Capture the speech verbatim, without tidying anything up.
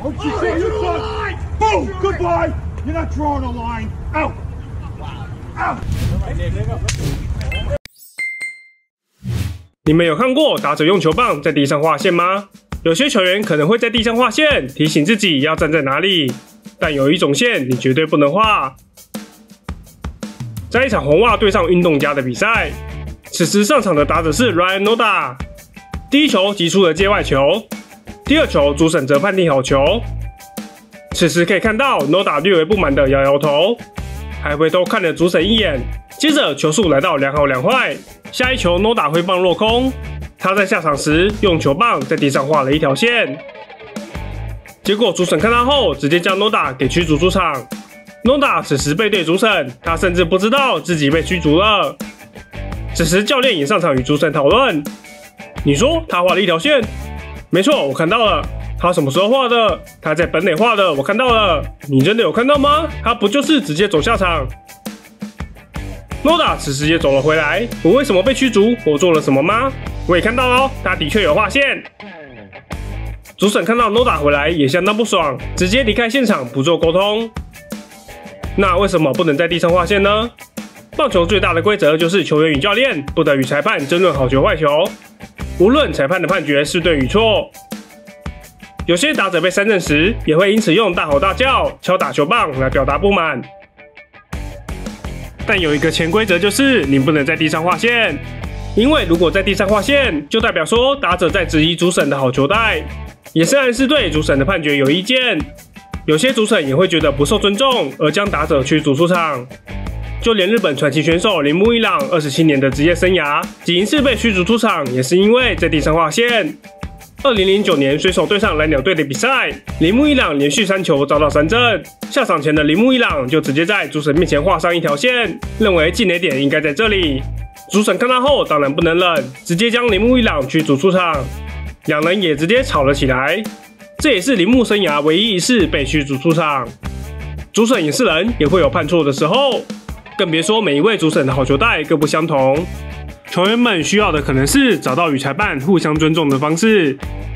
Don't you say you son! Boom! Goodbye! You're not drawing a line. Out! Out! 你们有看过打者用球棒在地上画线吗？有些球员可能会在地上画线，提醒自己要站在哪里。但有一种线你绝对不能画。在一场红袜对上运动家的比赛，此时上场的打者是 Ryan Noda。第一球击出了界外球，第二球主审则判定好球。此时可以看到 Noda 略微不满的摇摇头，还回头看了主审一眼。接着球速来到两好两坏，下一球 Noda 挥棒落空。他在下场时用球棒在地上画了一条线，结果主审看到后直接将 Noda 给驱逐出场。Noda 此时背对主审，他甚至不知道自己被驱逐了。此时教练也上场与主审讨论。你说他画了一条线？没错，我看到了。他什么时候画的？他在本垒画的，我看到了。你真的有看到吗？他不就是直接走下场？Noda 此时也走了回来，我为什么被驱逐？我做了什么吗？我也看到了，他的确有画线。主审看到 Noda 回来也相当不爽，直接离开现场不做沟通。那为什么不能在地上画线呢？棒球最大的规则就是球员与教练不得与裁判争论好球坏球，无论裁判的判决是对与错。有些打者被三振时，也会因此用大吼大叫、敲打球棒来表达不满。但有一个潜规则，就是你不能在地上画线，因为如果在地上画线，就代表说打者在质疑主审的好球带，也是暗示对主审的判决有意见。有些主审也会觉得不受尊重，而将打者驱逐出场。就连日本传奇选手铃木一朗二十七年的职业生涯，几次被驱逐出场，也是因为在地上画线。二零零九年水手对上蓝鸟队的比赛，铃木一朗连续三球遭到三振，下场前的铃木一朗就直接在主审面前画上一条线，认为进垒点应该在这里。主审看到后当然不能忍，直接将铃木一朗驱逐出场，两人也直接吵了起来。这也是铃木生涯唯一一次被驱逐出场。主审也是人，也会有判错的时候，更别说每一位主审的好球带各不相同。球员们需要的可能是找到与裁判互相尊重的方式，